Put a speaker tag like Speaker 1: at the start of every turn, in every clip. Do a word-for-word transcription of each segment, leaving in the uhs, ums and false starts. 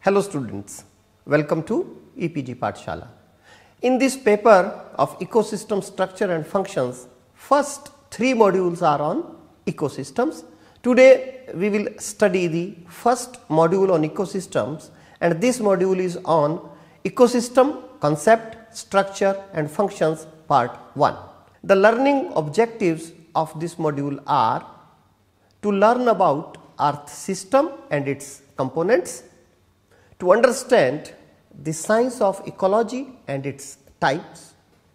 Speaker 1: Hello students, welcome to E P G Pathshala. In this paper of ecosystem structure and functions, first three modules are on ecosystems. Today we will study the first module on ecosystems, and this module is on ecosystem concept, structure and functions part one. The learning objectives of this module are to learn about earth system and its components, to understand the science of ecology and its types,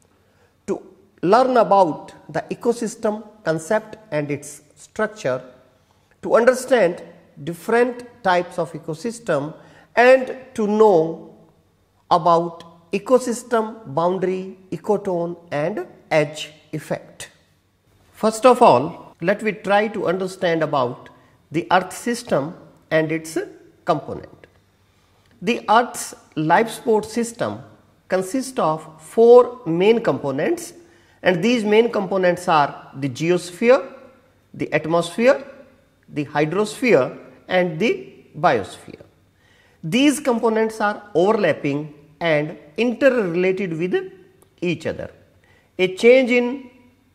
Speaker 1: to learn about the ecosystem concept and its structure, to understand different types of ecosystem, and to know about ecosystem boundary, ecotone and edge effect. First of all, let me try to understand about the earth system and its component. The earth's life support system consists of four main components, and these main components are the geosphere, the atmosphere, the hydrosphere and the biosphere. These components are overlapping and interrelated with each other. A change in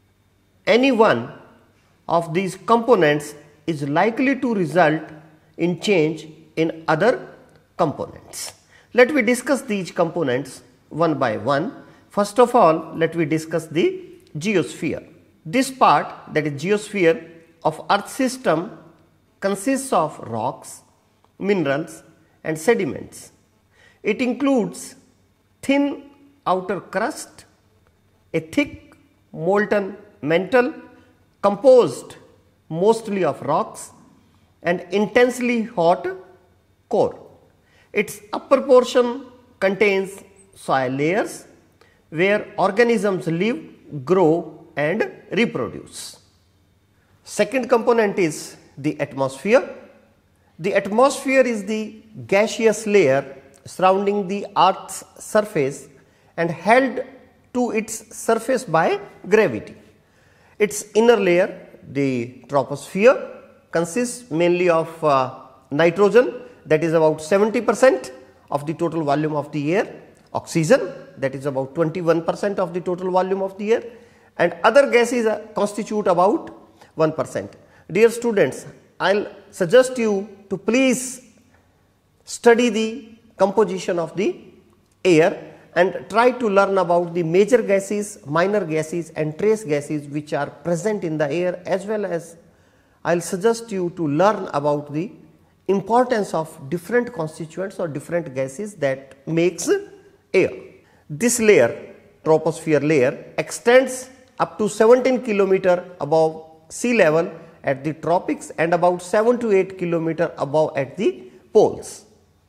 Speaker 1: any one of these components is likely to result in change in other components. Let me discuss these components one by one. First of all, let me discuss the geosphere. This part, that is geosphere of earth system, consists of rocks, minerals and sediments. It includes thin outer crust, a thick molten mantle composed mostly of rocks, and intensely hot core. Its upper portion contains soil layers where organisms live, grow and reproduce. Second component is the atmosphere. The atmosphere is the gaseous layer surrounding the earth's surface and held to its surface by gravity. Its inner layer, the troposphere, consists mainly of uh, nitrogen, that is about seventy percent of the total volume of the air, oxygen, that is about twenty-one percent of the total volume of the air, and other gases uh, constitute about one percent. Dear students, I will suggest you to please study the composition of the air and try to learn about the major gases, minor gases and trace gases which are present in the air, as well as I will suggest you to learn about the importance of different constituents or different gases that makes air. This layer, troposphere layer, extends up to seventeen kilometer above sea level at the tropics and about seven to eight kilometer above at the poles.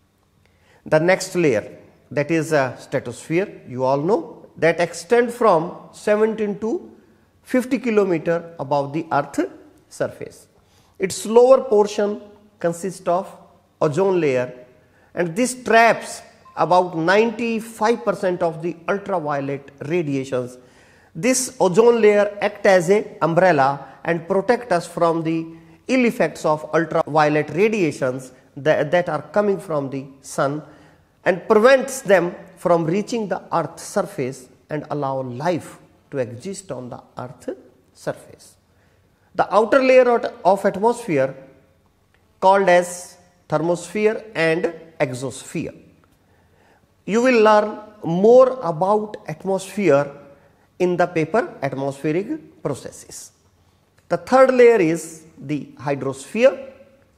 Speaker 1: The next layer, that is a stratosphere, you all know, that extend from seventeen to fifty kilometer above the earth surface. Its lower portion consists of ozone layer, and this traps about ninety-five percent of the ultraviolet radiations. This ozone layer acts as a umbrella and protect us from the ill effects of ultraviolet radiations that, that are coming from the sun, and prevents them from reaching the earth's surface and allow life to exist on the earth's surface. The outer layer of atmosphere called as thermosphere and exosphere. You will learn more about atmosphere in the paper atmospheric processes. The third layer is the hydrosphere.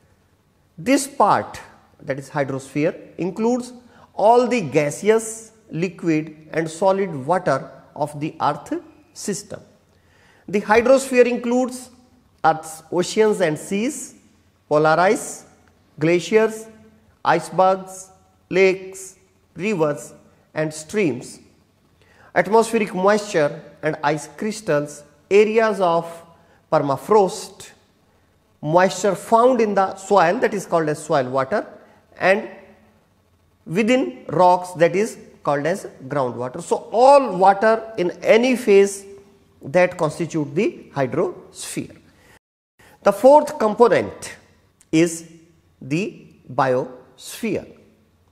Speaker 1: This part, that is hydrosphere, includes all the gaseous, liquid and solid water of the earth system. The hydrosphere includes earth's oceans and seas, polar ice, glaciers, icebergs, lakes, rivers and streams, atmospheric moisture and ice crystals, areas of permafrost, moisture found in the soil, that is called as soil water, and within rocks, that is called as groundwater. So, all water in any phase that constitute the hydrosphere. The fourth component is the biosphere.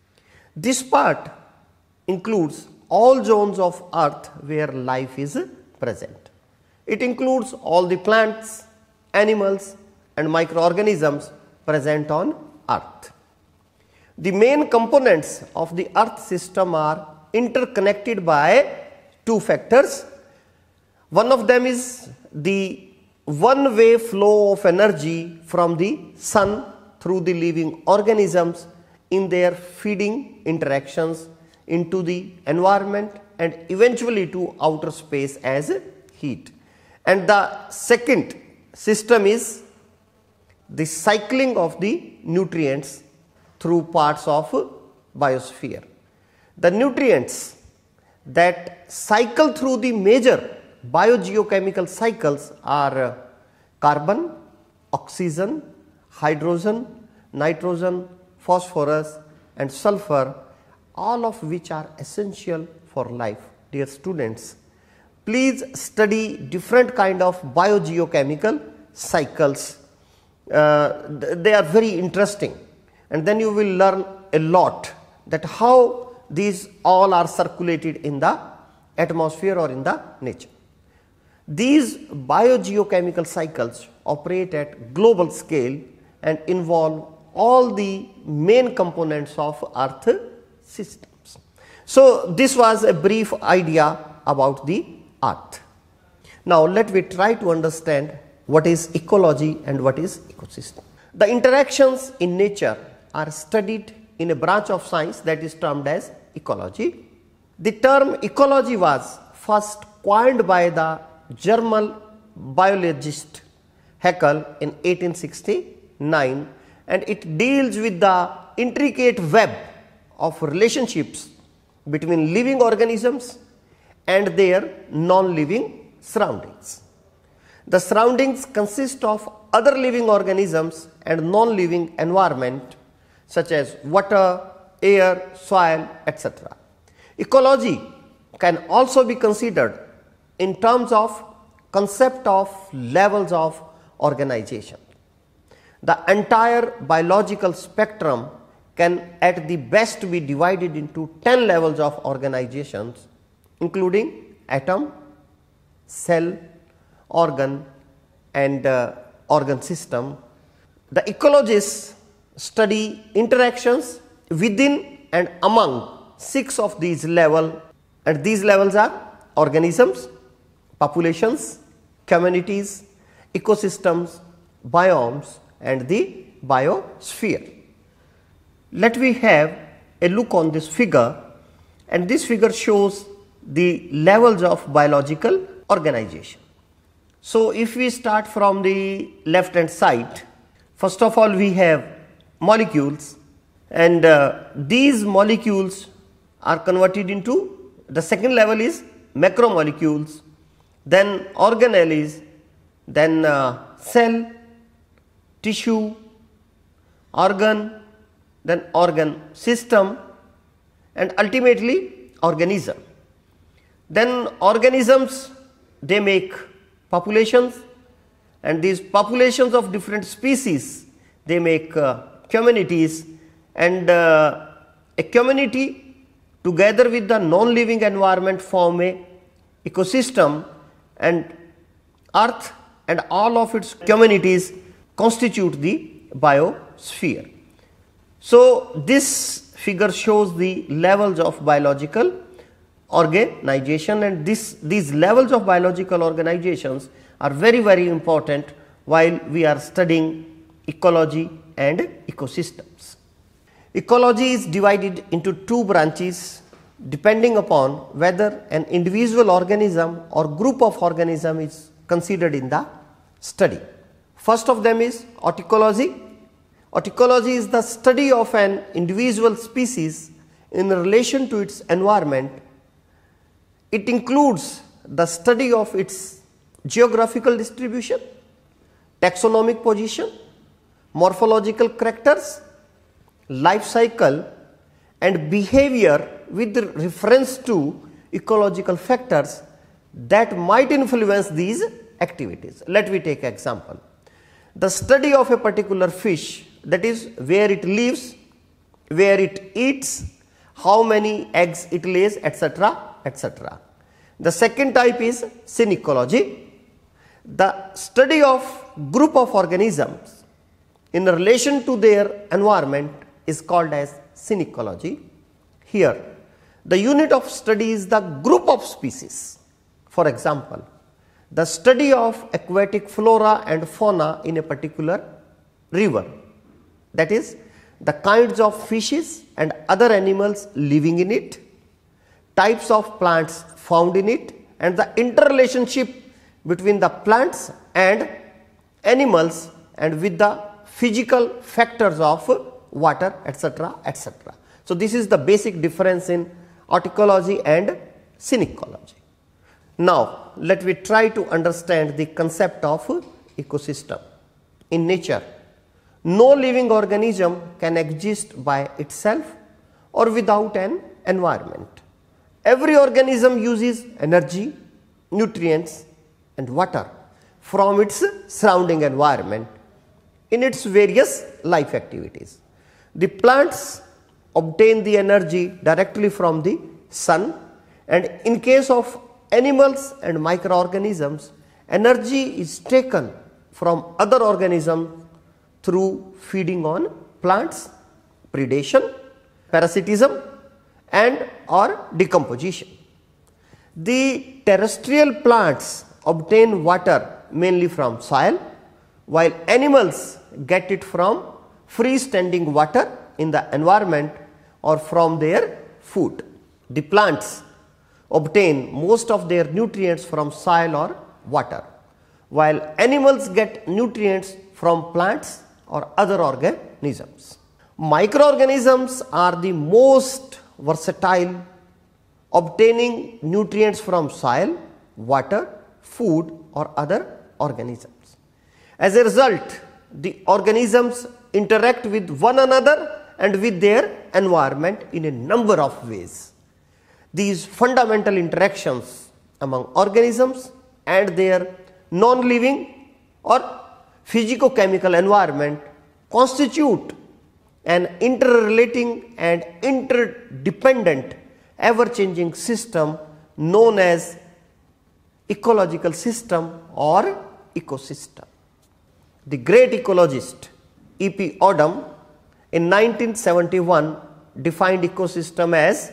Speaker 1: This part includes all zones of earth where life is present. It includes all the plants, animals and microorganisms present on earth. The main components of the earth system are interconnected by two factors. One of them is the one way flow of energy from the sun through the living organisms in their feeding interactions into the environment and eventually to outer space as heat. And the second system is the cycling of the nutrients through parts of biosphere. The nutrients that cycle through the major biogeochemical cycles are carbon, oxygen, hydrogen, nitrogen, phosphorus and sulfur, all of which are essential for life. Dear students, please study different kind of biogeochemical cycles. Uh, they are very interesting, and then you will learn a lot that how these all are circulated in the atmosphere or in the nature. These biogeochemical cycles operate at global scale and involve all the main components of earth systems. So this was a brief idea about the earth. Now let me try to understand what is ecology and what is ecosystem. The interactions in nature are studied in a branch of science that is termed as ecology. The term ecology was first coined by the German biologist Haeckel in eighteen sixty-nine, and it deals with the intricate web of relationships between living organisms and their non-living surroundings. The surroundings consist of other living organisms and non-living environment such as water, air, soil, et cetera. Ecology can also be considered in terms of concept of levels of organization. The entire biological spectrum can at the best be divided into ten levels of organizations, including atom, cell, organ and uh, organ system. The ecologists study interactions within and among six of these levels, and these levels are organisms, populations, communities, ecosystems, biomes and the biosphere. Let me have a look on this figure, and this figure shows the levels of biological organization. So if we start from the left hand side, first of all we have molecules, and uh, these molecules are converted into, the second level is macromolecules, then organelles, then uh, cell, tissue, organ, then organ system and ultimately organism. Then organisms, they make populations, and these populations of different species, they make uh, communities, and uh, a community together with the non-living environment form a ecosystem, and earth and all of its communities constitute the biosphere. So this figure shows the levels of biological organization, and this these levels of biological organizations are very very important while we are studying ecology and ecosystems. Ecology is divided into two branches depending upon whether an individual organism or group of organism is considered in the study. First of them is auticology. Auticology is the study of an individual species in relation to its environment. It includes the study of its geographical distribution, taxonomic position, morphological characters, life cycle and behavior with reference to ecological factors that might influence these activities. Let me take an example. The study of a particular fish, that is where it lives, where it eats, how many eggs it lays, etc., et cetera. The second type is synecology, the study of group of organisms in relation to their environment is called as synecology. Here, the unit of study is the group of species. For example, the study of aquatic flora and fauna in a particular river, that is, the kinds of fishes and other animals living in it, types of plants found in it, and the interrelationship between the plants and animals and with the physical factors of water, etc., et cetera. So, this is the basic difference in horticology and synecology. Now, let me try to understand the concept of ecosystem. In nature, no living organism can exist by itself or without an environment. Every organism uses energy, nutrients and water from its surrounding environment in its various life activities. The plants obtain the energy directly from the sun, and in case of animals and microorganisms, energy is taken from other organisms through feeding on plants, predation, parasitism and or decomposition. The terrestrial plants obtain water mainly from soil, while animals get it from freestanding water in the environment or from their food. The plants obtain most of their nutrients from soil or water, while animals get nutrients from plants or other organisms. Microorganisms are the most versatile, obtaining nutrients from soil, water, food or other organisms. As a result, the organisms interact with one another and with their environment in a number of ways. These fundamental interactions among organisms and their non-living or physico-chemical environment constitute an interrelating and interdependent ever-changing system known as ecological system or ecosystem. The great ecologist E P Odum in nineteen seventy-one defined ecosystem as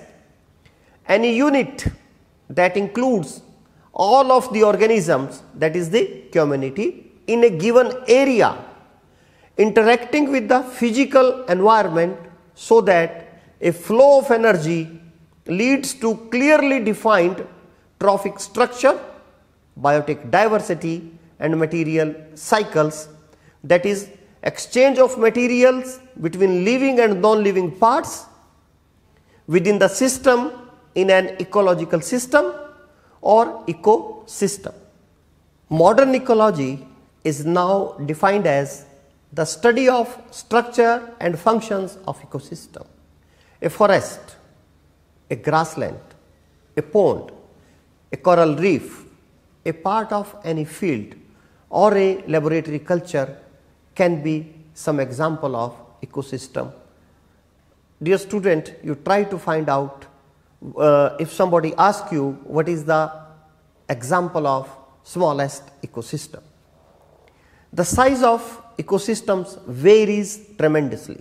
Speaker 1: any unit that includes all of the organisms, that is the community, in a given area interacting with the physical environment so that a flow of energy leads to clearly defined trophic structure, biotic diversity and material cycles, that is exchange of materials between living and non-living parts within the system in an ecological system or ecosystem. Modern ecology is now defined as the study of structure and functions of ecosystem. A forest, a grassland, a pond, a coral reef, a part of any field or a laboratory culture can be some example of ecosystem. Dear student, you try to find out uh, if somebody asks you what is the example of smallest ecosystem. The size of ecosystems varies tremendously.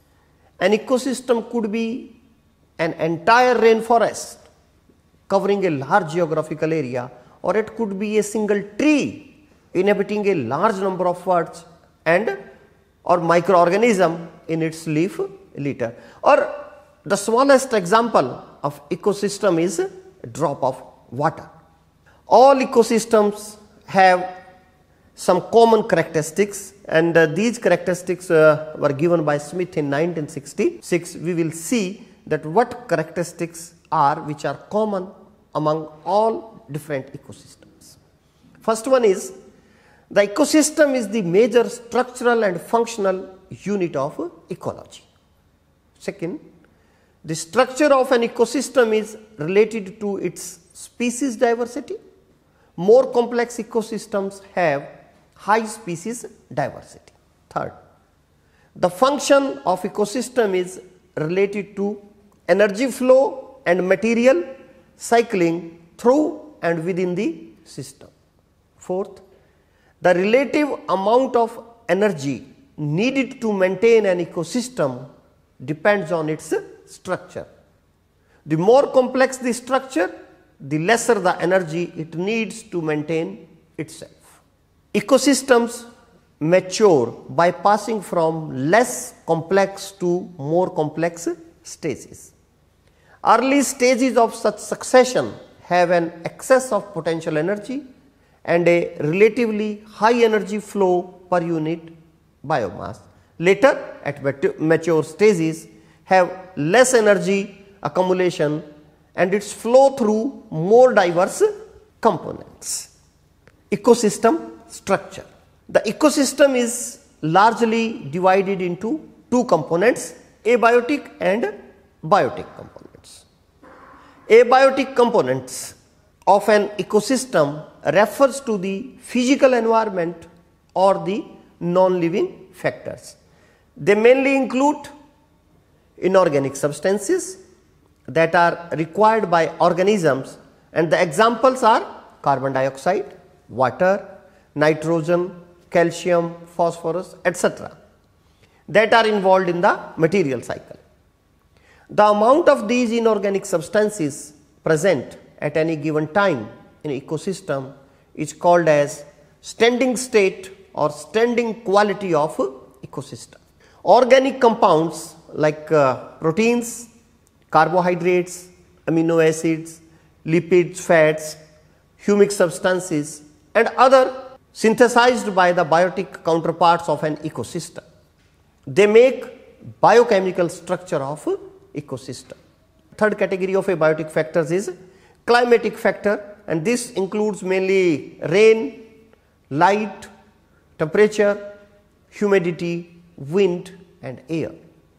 Speaker 1: An ecosystem could be an entire rainforest covering a large geographical area, or it could be a single tree inhabiting a large number of birds and or microorganism in its leaf litter. Or the smallest example of ecosystem is a drop of water. All ecosystems have some common characteristics, and uh, these characteristics uh, were given by Smith in nineteen sixty-six. We will see that what characteristics are which are common among all different ecosystems. First one is, the ecosystem is the major structural and functional unit of ecology. Second, the structure of an ecosystem is related to its species diversity. More complex ecosystems have high species diversity. Third, the function of ecosystem is related to energy flow and material cycling through and within the system. Fourth, the relative amount of energy needed to maintain an ecosystem depends on its structure. The more complex the structure, the lesser the energy it needs to maintain itself. Ecosystems mature by passing from less complex to more complex stages. Early stages of such succession have an excess of potential energy and a relatively high energy flow per unit biomass. Later, at mature stages, have less energy accumulation and its flow through more diverse components. Ecosystem structure. The ecosystem is largely divided into two components, abiotic and biotic components. Abiotic components of an ecosystem refers to the physical environment or the non-living factors. They mainly include inorganic substances that are required by organisms, and the examples are carbon dioxide, water, nitrogen, calcium, phosphorus, et cetera that are involved in the material cycle. The amount of these inorganic substances present at any given time in ecosystem is called as standing state or standing quality of ecosystem. Organic compounds like uh, proteins, carbohydrates, amino acids, lipids, fats, humic substances and other synthesized by the biotic counterparts of an ecosystem. They make biochemical structure of ecosystem. Third category of abiotic factors is climatic factor, and this includes mainly rain, light, temperature, humidity, wind and air.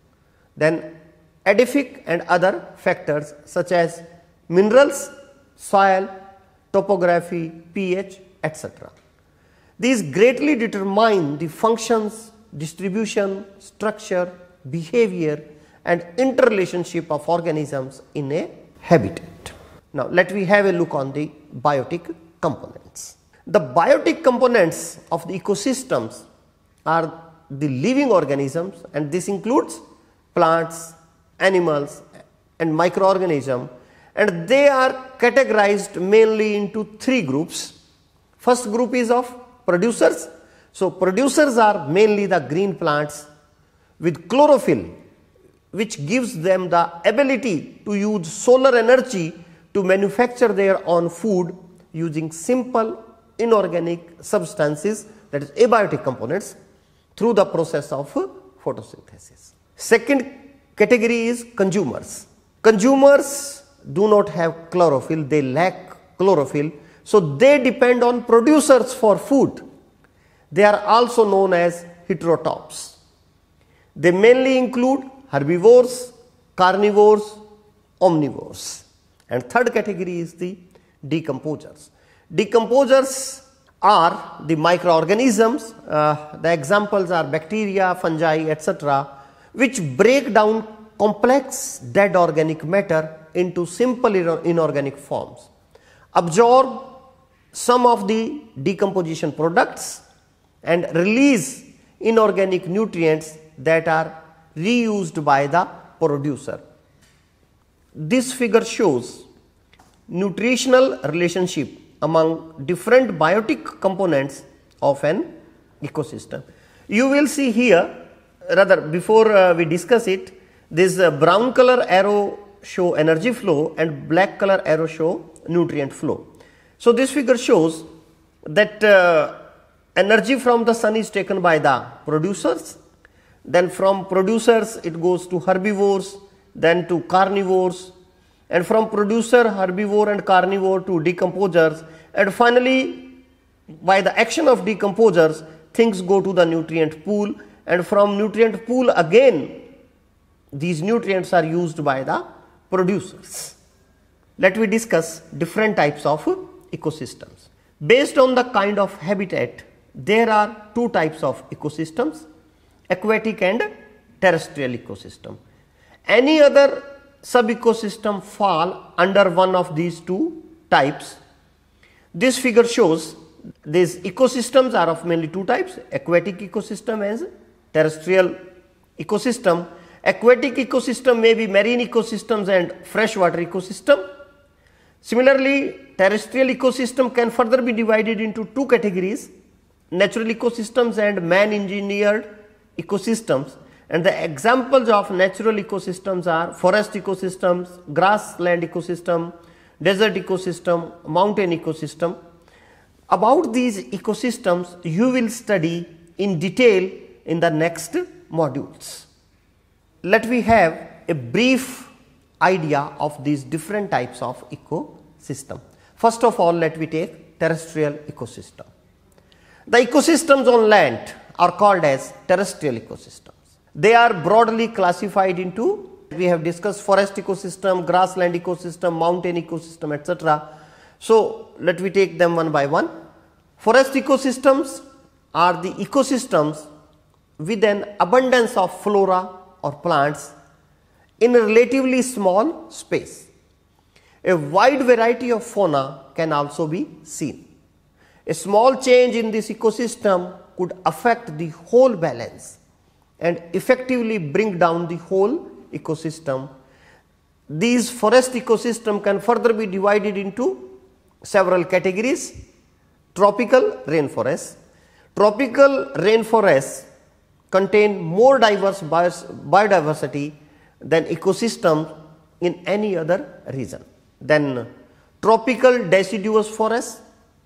Speaker 1: Then edific and other factors such as minerals, soil, topography, pH, et cetera. These greatly determine the functions, distribution, structure, behavior and interrelationship of organisms in a habitat. Now, let me have a look on the biotic components. The biotic components of the ecosystems are the living organisms, and this includes plants, animals and microorganisms, and they are categorized mainly into three groups. First group is of producers. So, producers are mainly the green plants with chlorophyll, which gives them the ability to use solar energy to manufacture their own food using simple inorganic substances, that is abiotic components, through the process of photosynthesis. Second category is consumers. Consumers do not have chlorophyll, they lack chlorophyll, so they depend on producers for food. They are also known as heterotrophs. They mainly include herbivores, carnivores, omnivores. And third category is the decomposers. Decomposers are the microorganisms, uh, the examples are bacteria, fungi, et cetera, which break down complex dead organic matter into simple inorganic forms, absorb some of the decomposition products and release inorganic nutrients that are reused by the producer. This figure shows nutritional relationship among different biotic components of an ecosystem. You will see here, rather before uh, we discuss it, this uh, brown color arrow show energy flow and black color arrow show nutrient flow. So, this figure shows that uh, energy from the sun is taken by the producers, then from producers it goes to herbivores, then to carnivores, and from producer, herbivore and carnivore to decomposers, and finally by the action of decomposers things go to the nutrient pool, and from nutrient pool again these nutrients are used by the producers. Let me discuss different types of ecosystems. Based on the kind of habitat, there are two types of ecosystems, aquatic and terrestrial ecosystem. Any other sub-ecosystem fall under one of these two types. This figure shows these ecosystems are of mainly two types, aquatic ecosystem and terrestrial ecosystem. Aquatic ecosystem may be marine ecosystems and freshwater ecosystem. Similarly, terrestrial ecosystem can further be divided into two categories, natural ecosystems and man-engineered ecosystems. And the examples of natural ecosystems are forest ecosystems, grassland ecosystem, desert ecosystem, mountain ecosystem. About these ecosystems you will study in detail in the next modules. Let me have a brief idea of these different types of ecosystem. First of all, let me take terrestrial ecosystem. The ecosystems on land are called as terrestrial ecosystems. They are broadly classified into, we have discussed forest ecosystem, grassland ecosystem, mountain ecosystem, et cetera. So, let me take them one by one. Forest ecosystems are the ecosystems with an abundance of flora or plants in a relatively small space. A wide variety of fauna can also be seen. A small change in this ecosystem could affect the whole balance and effectively bring down the whole ecosystem. These forest ecosystem can further be divided into several categories. Tropical rainforests. Tropical rainforests contain more diverse biodiversity than ecosystems in any other region. Then tropical deciduous forests.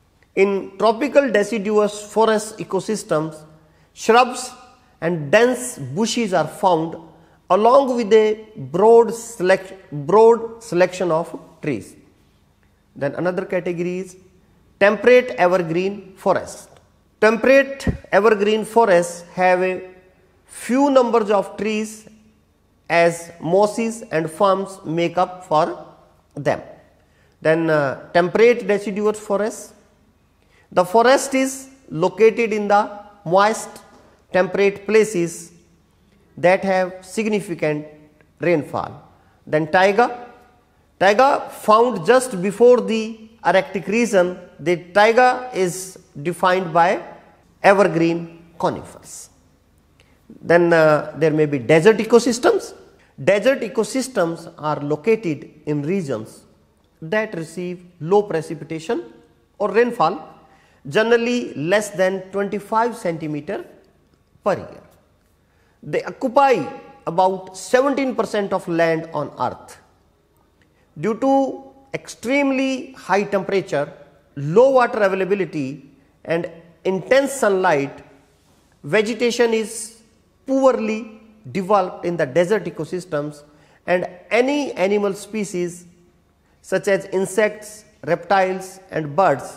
Speaker 1: In tropical deciduous forest ecosystems, shrubs and dense bushes are found along with a broad, select, broad selection of trees. Then another category is temperate evergreen forest. Temperate evergreen forests have a few numbers of trees as mosses and ferns make up for them. Then uh, temperate deciduous forest. The forest is located in the moist temperate places that have significant rainfall. Then taiga. Taiga found just before the Arctic region. The taiga is defined by evergreen conifers. Then uh, there may be desert ecosystems. Desert ecosystems are located in regions that receive low precipitation or rainfall, generally less than twenty-five centimeter per year. They occupy about seventeen percent of land on earth. Due to extremely high temperature, low water availability and intense sunlight, vegetation is poorly developed in the desert ecosystems, and any animal species such as insects, reptiles and birds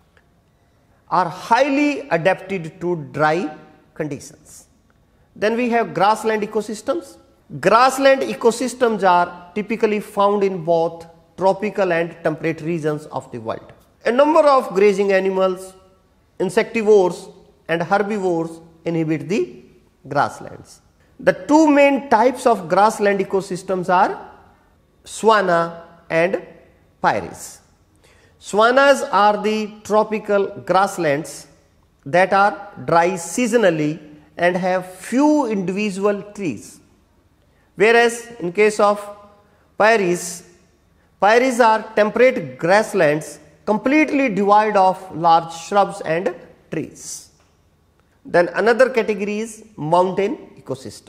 Speaker 1: are highly adapted to dry conditions. Then we have grassland ecosystems. Grassland ecosystems are typically found in both tropical and temperate regions of the world. A number of grazing animals, insectivores and herbivores inhabit the grasslands. The two main types of grassland ecosystems are savanna and prairies. Savannas are the tropical grasslands that are dry seasonally and have few individual trees, whereas in case of prairies, prairies are temperate grasslands completely devoid of large shrubs and trees. Then another category is mountain ecosystem.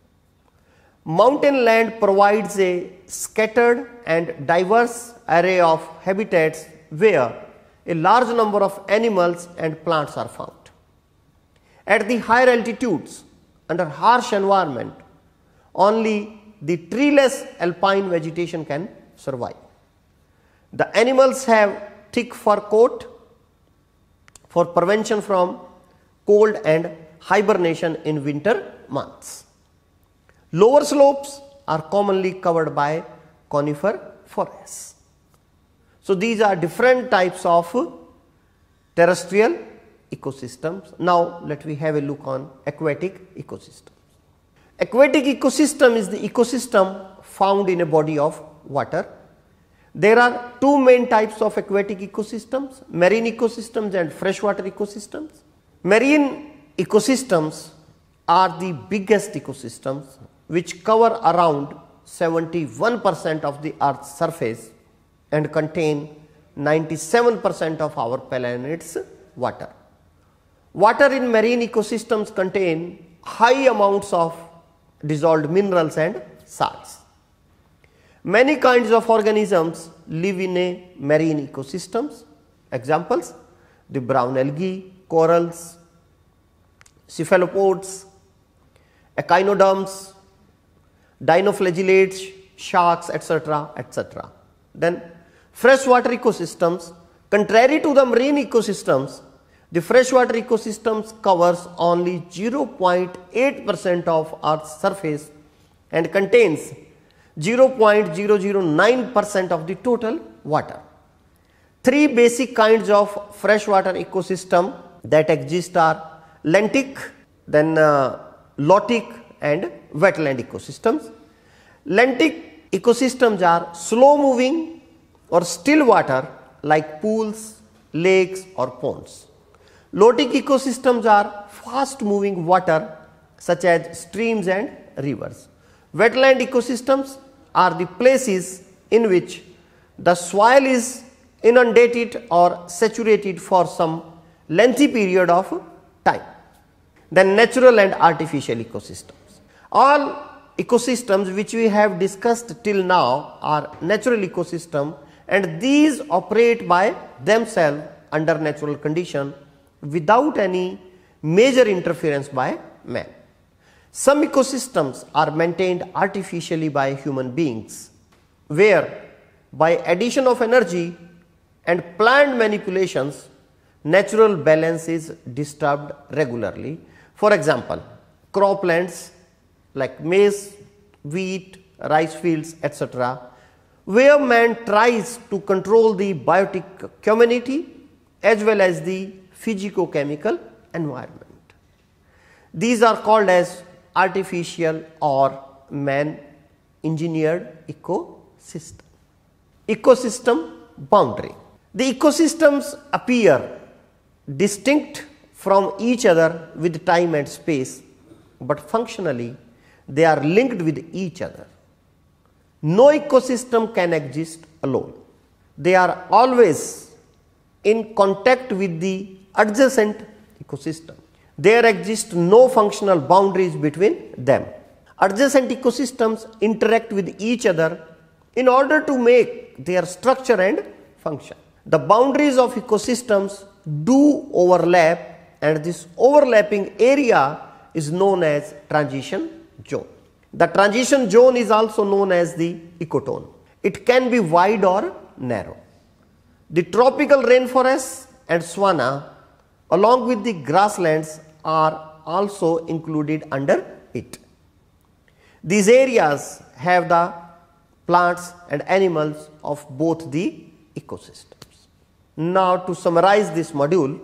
Speaker 1: Mountain land provides a scattered and diverse array of habitats where a large number of animals and plants are found. At the higher altitudes, under harsh environment, only the treeless alpine vegetation can survive. The animals have thick fur coat for prevention from cold and hibernation in winter months. Lower slopes are commonly covered by conifer forests. So these are different types of terrestrial ecosystems. Now let me have a look on aquatic ecosystems. Aquatic ecosystem is the ecosystem found in a body of water. There are two main types of aquatic ecosystems, marine ecosystems and freshwater ecosystems. Marine ecosystems are the biggest ecosystems which cover around seventy-one percent of the Earth's surface and contain ninety-seven percent of our planet's water. Water in marine ecosystems contain high amounts of dissolved minerals and salts. Many kinds of organisms live in a marine ecosystems. Examples: the brown algae, corals, cephalopods, echinoderms, dinoflagellates, sharks, et cetera, et cetera. Then freshwater ecosystems, contrary to the marine ecosystems, the freshwater ecosystems covers only zero point eight percent of Earth's surface and contains zero point zero zero nine percent of the total water. Three basic kinds of freshwater ecosystem that exist are lentic, then uh, lotic and wetland ecosystems. Lentic ecosystems are slow moving or still water like pools, lakes or ponds. Lotic ecosystems are fast moving water such as streams and rivers. Wetland ecosystems are the places in which the soil is inundated or saturated for some lengthy period of time. Then natural and artificial ecosystems. All ecosystems which we have discussed till now are natural ecosystem, and these operate by themselves under natural condition without any major interference by man. Some ecosystems are maintained artificially by human beings, where by addition of energy and planned manipulations, natural balance is disturbed regularly. For example, croplands like maize, wheat, rice fields, et cetera, where man tries to control the biotic community as well as the physico-chemical environment. These are called as artificial or man-engineered ecosystem. Ecosystem boundary. The ecosystems appear distinct from each other with time and space, but functionally they are linked with each other. No ecosystem can exist alone. They are always in contact with the adjacent ecosystem. There exist no functional boundaries between them. Adjacent ecosystems interact with each other in order to make their structure and function. The boundaries of ecosystems do overlap, and this overlapping area is known as transition zone. The transition zone is also known as the ecotone. It can be wide or narrow. The tropical rainforests and savanna along with the grasslands are also included under it. These areas have the plants and animals of both the ecosystems. Now, to summarize this module,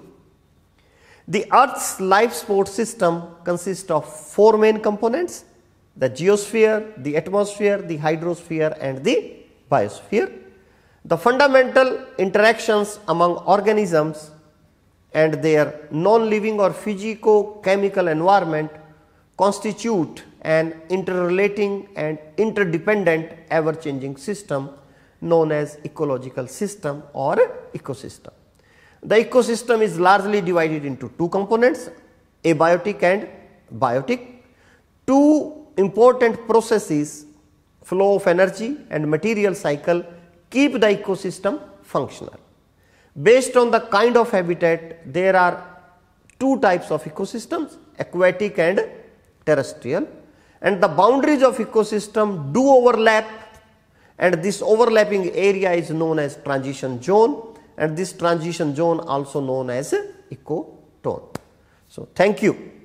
Speaker 1: the Earth's life support system consists of four main components: the geosphere, the atmosphere, the hydrosphere and the biosphere. The fundamental interactions among organisms and their non-living or physico-chemical environment constitute an interrelating and interdependent ever-changing system known as ecological system or ecosystem. The ecosystem is largely divided into two components, abiotic and biotic. Two important processes, flow of energy and material cycle, keep the ecosystem functional. Based on the kind of habitat, there are two types of ecosystems, aquatic and terrestrial, and the boundaries of ecosystem do overlap, and this overlapping area is known as transition zone, and this transition zone also known as ecotone. So, thank you.